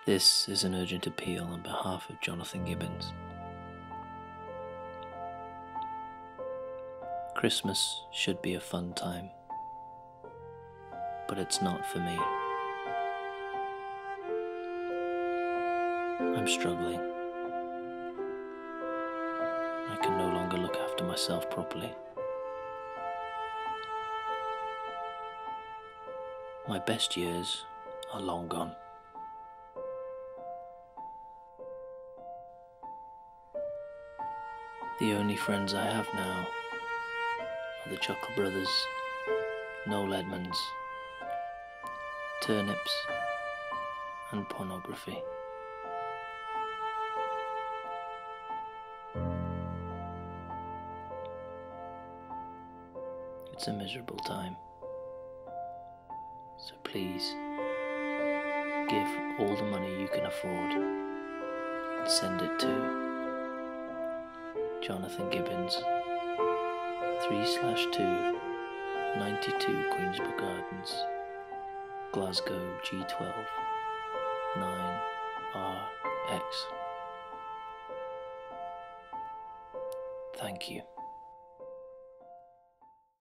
This is an urgent appeal on behalf of Jonathan Gibbons. Christmas should be a fun time, but it's not for me. I'm struggling. I can no longer look after myself properly. My best years are long gone. The only friends I have now are the Chuckle Brothers, Noel Edmonds, turnips, and pornography. It's a miserable time. So please, give all the money you can afford and send it to Jonathan Gibbons, 3/2, 92 Queensborough Gardens, Glasgow G12, 9RX. Thank you.